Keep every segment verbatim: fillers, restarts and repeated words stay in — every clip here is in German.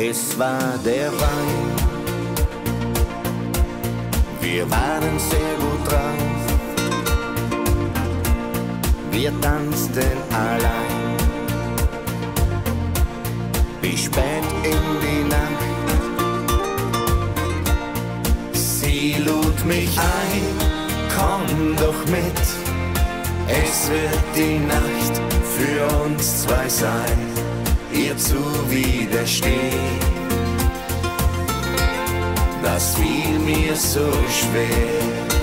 Es war der Wein, wir waren sehr gut drauf, wir tanzten allein, bis spät in die Nacht. Sie lud mich ein, komm doch mit, es wird die Nacht für uns zwei sein, ihr zu widerstehen. Das fiel mir so schwer.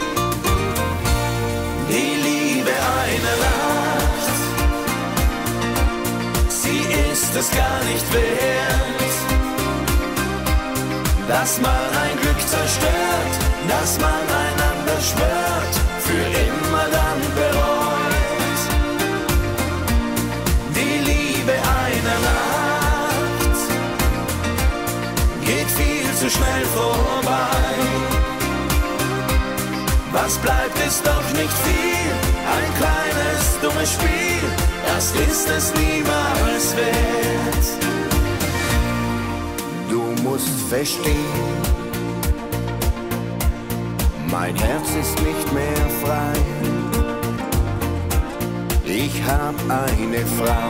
Die Liebe einer Nacht, sie ist es gar nicht wert, dass man ein Glück zerstört, dass man einander schwört, für immer dann bereut. Die Liebe einer Nacht geht viel zu schnell vorbei. Was bleibt, ist doch nicht viel, ein kleines, dummes Spiel, das ist es niemals wert. Du musst verstehen, mein Herz ist nicht mehr frei. Ich hab eine Frau,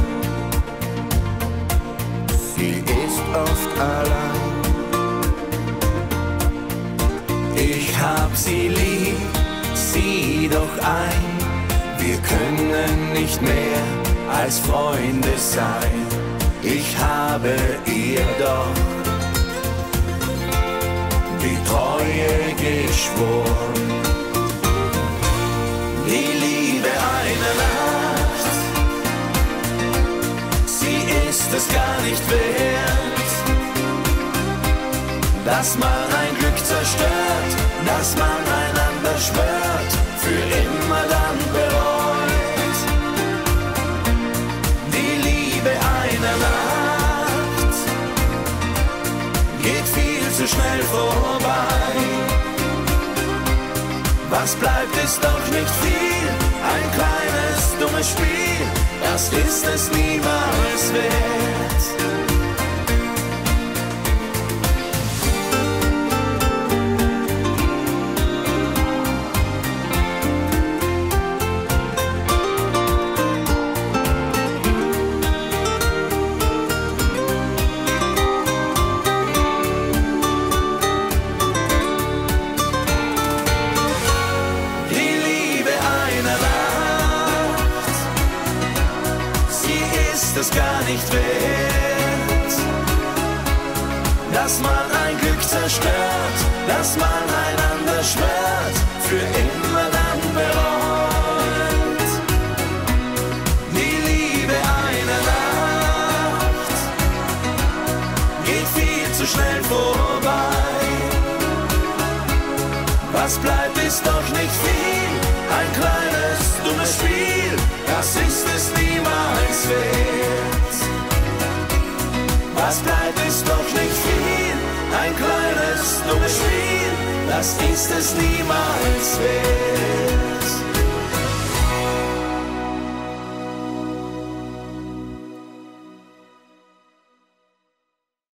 sie ist oft allein. Ich hab sie lieb, sieh doch ein, wir können nicht mehr als Freunde sein. Ich habe ihr doch die Treue geschworen. Die Liebe einer Nacht, sie ist es gar nicht wert, dass man ein Glück zerstört, dass man einander schwört, für immer dann bereut. Die Liebe einer Nacht geht viel zu schnell vorbei. Was bleibt, ist doch nicht viel, ein kleines, dummes Spiel, das ist es niemals wert. Es gar nicht wert, dass man ein Glück zerstört, dass man einander schwört, für immer dann bereut. Die Liebe einer Nacht geht viel zu schnell vorbei. Was bleibt, ist doch nicht viel, ein kleines, dummes Spiel, das ist es niemals wert. Was bleibt, ist doch nicht viel, ein kleines, dummes Spiel, das ist es niemals wert.